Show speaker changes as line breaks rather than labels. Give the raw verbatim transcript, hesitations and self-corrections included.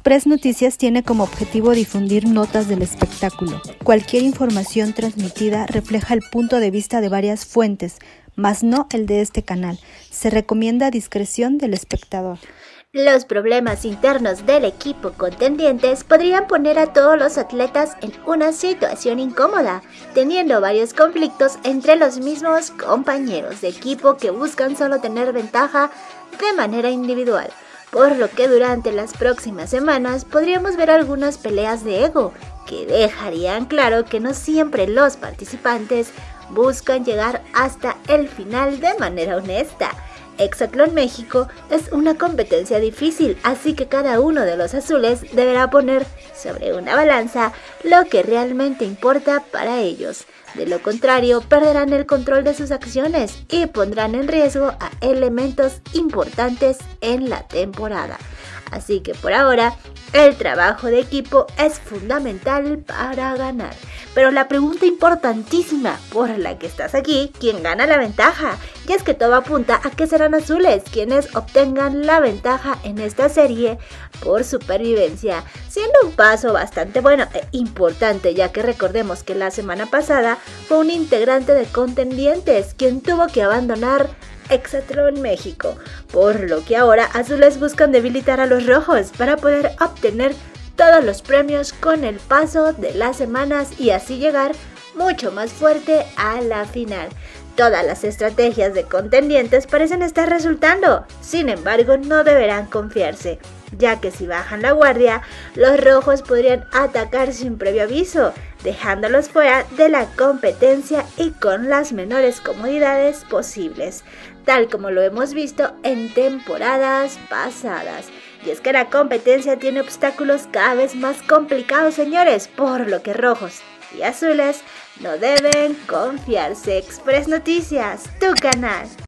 Express Noticias tiene como objetivo difundir notas del espectáculo. Cualquier información transmitida refleja el punto de vista de varias fuentes, mas no el de este canal. Se recomienda discreción del espectador.
Los problemas internos del equipo contendientes podrían poner a todos los atletas en una situación incómoda, teniendo varios conflictos entre los mismos compañeros de equipo que buscan solo tener ventaja de manera individual, por lo que durante las próximas semanas podríamos ver algunas peleas de ego que dejarían claro que no siempre los participantes buscan llegar hasta el final de manera honesta. Hexatlón México es una competencia difícil, así que cada uno de los azules deberá poner sobre una balanza lo que realmente importa para ellos. De lo contrario, perderán el control de sus acciones y pondrán en riesgo a elementos importantes en la temporada. Así que por ahora, el trabajo de equipo es fundamental para ganar. Pero la pregunta importantísima por la que estás aquí, ¿quién gana la ventaja? Y es que todo apunta a que serán azules quienes obtengan la ventaja en esta serie por supervivencia, siendo un paso bastante bueno e importante, ya que recordemos que la semana pasada fue un integrante de contendientes quien tuvo que abandonar Hexatlón México, por lo que ahora azules buscan debilitar a los rojos para poder obtener todos los premios con el paso de las semanas y así llegar mucho más fuerte a la final. Todas las estrategias de contendientes parecen estar resultando, sin embargo no deberán confiarse, ya que si bajan la guardia, los rojos podrían atacar sin previo aviso, dejándolos fuera de la competencia y con las menores comodidades posibles, tal como lo hemos visto en temporadas pasadas. Y es que la competencia tiene obstáculos cada vez más complicados, señores, por lo que rojos y azules no deben confiarse. Express Noticias, tu canal.